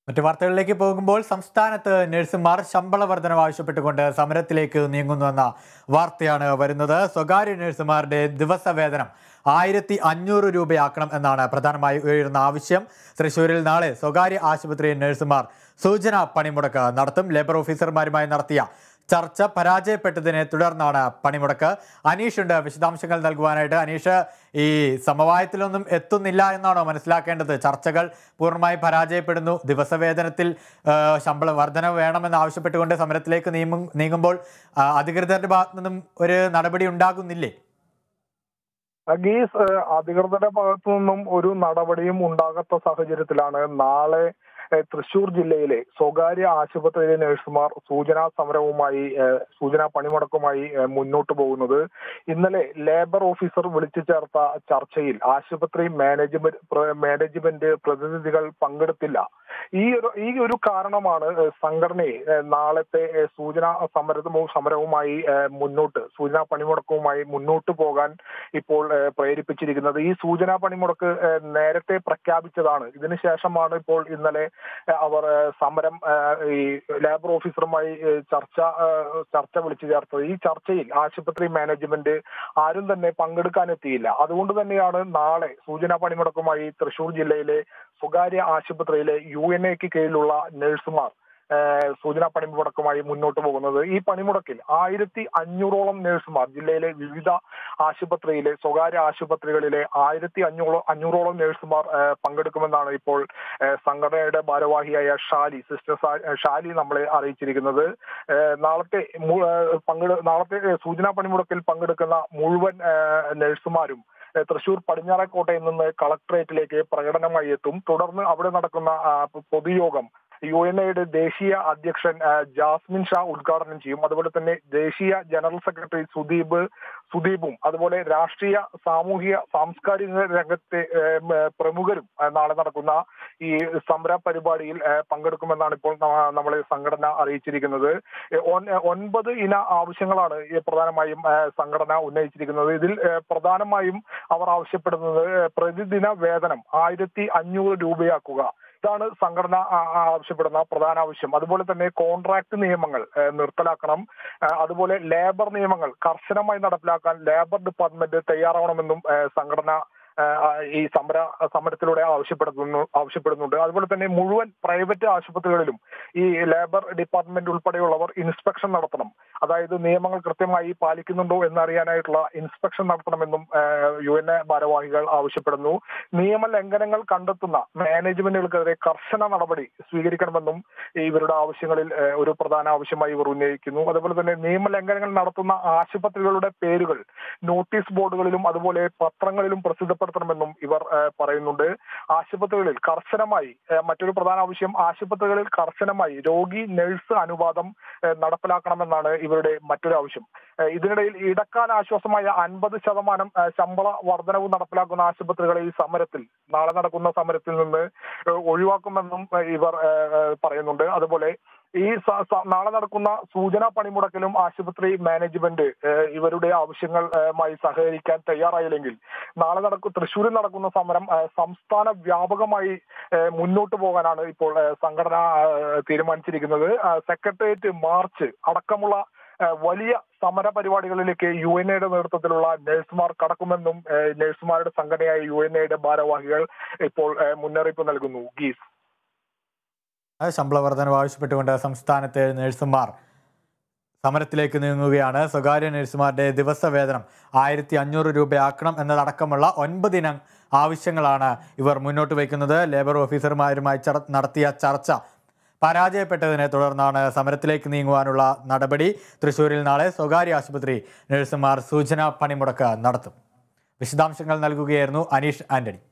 മറ്റു വാർത്തകളിലേക്ക് പോകുമ്പോൾ സംസ്ഥാനത്ത് നഴ്സുമാർ ശമ്പള വർധനവ് ആവശ്യപ്പെട്ടുകൊണ്ട് സമരത്തിലേക്ക് നീങ്ങുന്നുവെന്ന വാർത്തയാണ് വരുന്നത്. സ്വകാര്യ നഴ്സുമാരുടെ ദിവസവേതനം 1500 രൂപയാക്കണം എന്നാണ് പ്രധാനമായി ഉയരുന്ന ആവശ്യം. തൃശ്ശൂരിൽ നാളെ സ്വകാര്യ ആശുപത്രി നഴ്സുമാർ സൂചനാ പണിമുടക്ക് നടത്തും. ലേബർ ഓഫീസർമാരുമായി നടത്തിയ ചർച്ച പരാജയപ്പെട്ടതിനെ തുടർന്നാണ് പണിമുടക്ക്. അനീഷ് ഉണ്ട് വിശദാംശങ്ങൾ നൽകുവാനായിട്ട്. അനീഷ്, ഈ സമവായത്തിലൊന്നും എത്തുന്നില്ല എന്നാണോ മനസ്സിലാക്കേണ്ടത്? ചർച്ചകൾ പൂർണ്ണമായി പരാജയപ്പെടുന്നു. ദിവസവേതനത്തിൽ ശമ്പള വർധനവ് വേണമെന്ന് ആവശ്യപ്പെട്ടുകൊണ്ട് സമരത്തിലേക്ക് നീങ്ങുമ്പോൾ അധികൃതരുടെ ഭാഗത്തു നിന്നും ഒരു നടപടി ഉണ്ടാകുന്നില്ലേ? ഗീസ്, അധികൃതരുടെ ഭാഗത്തു നിന്നും ഒരു നടപടിയും ഉണ്ടാകാത്ത സാഹചര്യത്തിലാണ് നാളെ തൃശൂർ ജില്ലയിലെ സ്വകാര്യ ആശുപത്രിയിലെ നഴ്സുമാർ സൂചനാ പണിമുടക്കുമായി മുന്നോട്ട് പോകുന്നത്. ഇന്നലെ ലേബർ ഓഫീസർ വിളിച്ചു ചേർത്ത ചർച്ചയിൽ ആശുപത്രി മാനേജ്മെന്റ് പ്രതിനിധികൾ പങ്കെടുത്തില്ല. ഈ ഒരു കാരണമാണ് സംഘടനയെ നാളത്തെ സൂചനാ പണിമുടക്കവുമായി മുന്നോട്ട് പോകാൻ ഇപ്പോൾ പ്രേരിപ്പിച്ചിരിക്കുന്നത്. ഈ സൂചനാ പണിമുടക്ക് നേരത്തെ പ്രഖ്യാപിച്ചതാണ്. ഇതിനുശേഷമാണ് ഇപ്പോൾ ഇന്നലെ അവർ സമരം ഈ ലേബർ ഓഫീസറുമായി ചർച്ച വിളിച്ചു ചേർത്തത്. ഈ ചർച്ചയിൽ ആശുപത്രി മാനേജ്മെന്റ് ആരും തന്നെ പങ്കെടുക്കാനെത്തിയില്ല. അതുകൊണ്ട് തന്നെയാണ് നാളെ സൂചനാ പണിമുടക്കുമായി തൃശൂർ ജില്ലയിലെ സ്വകാര്യ ആശുപത്രിയിലെ UNAക്ക് കീഴിലുള്ള നഴ്സുമാർ സൂചനാ പണിമുടക്കുമായി മുന്നോട്ട് പോകുന്നത്. ഈ പണിമുടക്കിൽ 1500ഓളം നഴ്സുമാർ ജില്ലയിലെ വിവിധ സ്വകാര്യ ആശുപത്രികളിലെ 1500ഓളം നഴ്സുമാർ പങ്കെടുക്കുമെന്നാണ് ഇപ്പോൾ സംഘടനയുടെ ഭാരവാഹിയായ സിസ്റ്റർ ഷാലി നമ്മളെ അറിയിച്ചിരിക്കുന്നത്. നാളത്തെ സൂചനാ പണിമുടക്കിൽ പങ്കെടുക്കുന്ന മുഴുവൻ നഴ്സുമാരും തൃശൂർ പടിഞ്ഞാറേക്കോട്ടയിൽ നിന്ന് കളക്ടറേറ്റിലേക്ക് പ്രകടനമായി എത്തും. തുടർന്ന് അവിടെ നടക്കുന്ന പൊതുയോഗം UNAയുടെ ദേശീയ അധ്യക്ഷൻ ജാസ്മിൻ ഷാ ഉദ്ഘാടനം ചെയ്യും. അതുപോലെ തന്നെ ദേശീയ ജനറൽ സെക്രട്ടറി സുദീപും അതുപോലെ രാഷ്ട്രീയ സാംസ്കാരിക രംഗത്തെ പ്രമുഖരും നാളെ നടക്കുന്ന ഈ സമര പരിപാടിയിൽ പങ്കെടുക്കുമെന്നാണ് ഇപ്പോൾ നമ്മളെ സംഘടന അറിയിച്ചിരിക്കുന്നത്. 9 ഇന ആവശ്യങ്ങളാണ് പ്രധാനമായും സംഘടന ഉന്നയിച്ചിരിക്കുന്നത്. ഇതിൽ പ്രധാനമായും അവർ ആവശ്യപ്പെടുന്നത് പ്രതിദിന വേതനം 1500 രൂപയാക്കുക. ഇതാണ് സംഘടന ആവശ്യപ്പെടുന്ന പ്രധാന ആവശ്യം. അതുപോലെ തന്നെ കോൺട്രാക്ട് നിയമങ്ങൾ നിർത്തലാക്കണം. അതുപോലെ ലേബർ നിയമങ്ങൾ കർശനമായി നടപ്പിലാക്കാൻ ലേബർ ഡിപ്പാർട്ട്മെന്റ് തയ്യാറാവണമെന്നും സംഘടന ഈ സമരത്തിലൂടെ ആവശ്യപ്പെടുന്നുണ്ട്. അതുപോലെ തന്നെ മുഴുവൻ പ്രൈവറ്റ് ആശുപത്രികളിലും ഈ ലേബർ ഡിപ്പാർട്ട്മെന്റ് ഉൾപ്പെടെയുള്ളവർ ഇൻസ്പെക്ഷൻ നടത്തണം. അതായത് നിയമങ്ങൾ കൃത്യമായി പാലിക്കുന്നുണ്ടോ എന്നറിയാനായിട്ടുള്ള ഇൻസ്പെക്ഷൻ നടത്തണമെന്നും UNA ഭാരവാഹികൾ ആവശ്യപ്പെടുന്നു. നിയമലംഘനങ്ങൾ കണ്ടെത്തുന്ന മാനേജ്മെന്റുകൾക്കെതിരെ കർശന നടപടി സ്വീകരിക്കണമെന്നും ഇവരുടെ ആവശ്യങ്ങളിൽ ഒരു പ്രധാന ആവശ്യമായി ഇവർ ഉന്നയിക്കുന്നു. അതുപോലെ തന്നെ നിയമലംഘനങ്ങൾ നടത്തുന്ന ആശുപത്രികളുടെ പേരുകൾ നോട്ടീസ് ബോർഡുകളിലും അതുപോലെ പത്രങ്ങളിലും പ്രസിദ്ധപ്പെടുത്തണമെന്നും ഇവർ പറയുന്നുണ്ട്. ആശുപത്രികളിൽ കർശനമായി മറ്റൊരു പ്രധാന ആവശ്യം രോഗി നഴ്സ് അനുപാതം നടപ്പിലാക്കണമെന്നാണ് ഇവരുടെ മറ്റൊരു ആവശ്യം. ഇതിനിടയിൽ ഇടക്കാല ആശ്വാസമായ 50% ശമ്പള വർധനവ് നടപ്പിലാക്കുന്ന ആശുപത്രികളെ ഈ നാളെ നടക്കുന്ന സമരത്തിൽ നിന്ന് ഒഴിവാക്കുമെന്നും ഇവർ പറയുന്നുണ്ട്. അതുപോലെ ഈ നാളെ നടക്കുന്ന സൂചനാ പണിമുടക്കിലും ആശുപത്രി മാനേജ്മെന്റ് ഇവരുടെ ആവശ്യങ്ങളുമായി സഹകരിക്കാൻ തയ്യാറായില്ലെങ്കിൽ തൃശ്ശൂരിൽ നടക്കുന്ന സമരം സംസ്ഥാന വ്യാപകമായി മുന്നോട്ട് പോകാനാണ് ഇപ്പോൾ സംഘടന തീരുമാനിച്ചിരിക്കുന്നത്. സെക്രട്ടേറിയറ്റ് മാർച്ച് അടക്കമുള്ള വലിയ സമര പരിപാടികളിലേക്ക് UNAയുടെ നേതൃത്വത്തിലുള്ള നഴ്സുമാർ കടക്കുമെന്നും നഴ്സുമാരുടെ സംഘടനയായ UNAയുടെ ഭാരവാഹികൾ ഇപ്പോൾ മുന്നറിയിപ്പ് നൽകുന്നു. ഗീസ്, ശമ്പള വർധനവ് ആവശ്യപ്പെട്ടുകൊണ്ട് സംസ്ഥാനത്തെ നഴ്സുമാർ സമരത്തിലേക്ക് നീങ്ങുകയാണ്. സ്വകാര്യ നഴ്സുമാരുടെ ദിവസവേതനം 1500 രൂപയാക്കണം എന്നതടക്കമുള്ള 9 ഇനം ആവശ്യങ്ങളാണ് ഇവർ മുന്നോട്ട് വയ്ക്കുന്നത്. ലേബർ ഓഫീസർമാരുമായി നടത്തിയ ചർച്ച പരാജയപ്പെട്ടതിനെ തുടർന്നാണ് സമരത്തിലേക്ക് നീങ്ങുവാനുള്ള നടപടി. തൃശ്ശൂരിൽ നാളെ സ്വകാര്യ ആശുപത്രി നഴ്സുമാർ സൂചനാ പണിമുടക്ക് നടത്തും. വിശദാംശങ്ങൾ നൽകുകയായിരുന്നു അനീഷ് ആന്റണി.